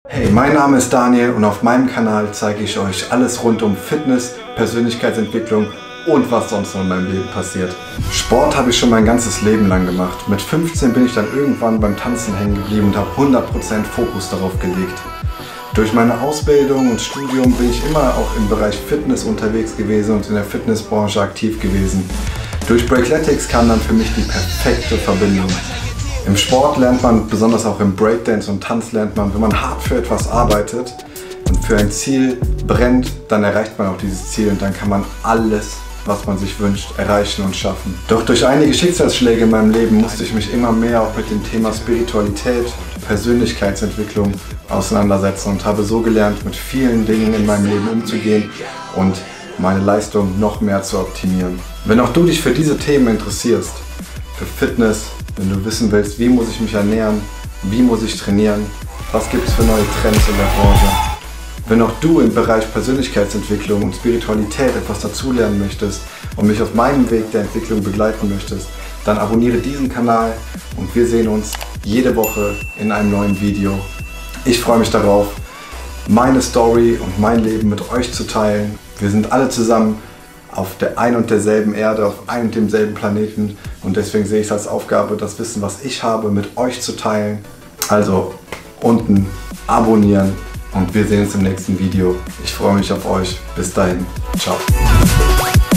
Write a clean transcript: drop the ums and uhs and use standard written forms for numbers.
Hey, mein Name ist Daniel und auf meinem Kanal zeige ich euch alles rund um Fitness, Persönlichkeitsentwicklung und was sonst noch in meinem Leben passiert. Sport habe ich schon mein ganzes Leben lang gemacht. Mit 15 bin ich dann irgendwann beim Tanzen hängen geblieben und habe 100% Fokus darauf gelegt. Durch meine Ausbildung und Studium bin ich immer auch im Bereich Fitness unterwegs gewesen und in der Fitnessbranche aktiv gewesen. Durch Breakletics kam dann für mich die perfekte Verbindung. Im Sport lernt man, besonders auch im Breakdance und Tanz lernt man, wenn man hart für etwas arbeitet und für ein Ziel brennt, dann erreicht man auch dieses Ziel und dann kann man alles, was man sich wünscht, erreichen und schaffen. Doch durch einige Schicksalsschläge in meinem Leben musste ich mich immer mehr auch mit dem Thema Spiritualität, Persönlichkeitsentwicklung auseinandersetzen und habe so gelernt, mit vielen Dingen in meinem Leben umzugehen und meine Leistung noch mehr zu optimieren. Wenn auch du dich für diese Themen interessierst, für Fitness, wenn du wissen willst, wie muss ich mich ernähren, wie muss ich trainieren, was gibt es für neue Trends in der Branche. Wenn auch du im Bereich Persönlichkeitsentwicklung und Spiritualität etwas dazulernen möchtest und mich auf meinem Weg der Entwicklung begleiten möchtest, dann abonniere diesen Kanal und wir sehen uns jede Woche in einem neuen Video. Ich freue mich darauf, meine Story und mein Leben mit euch zu teilen. Wir sind alle zusammen auf der ein und derselben Erde, auf einem und demselben Planeten und deswegen sehe ich es als Aufgabe, das Wissen, was ich habe, mit euch zu teilen. Also unten abonnieren und wir sehen uns im nächsten Video. Ich freue mich auf euch. Bis dahin. Ciao.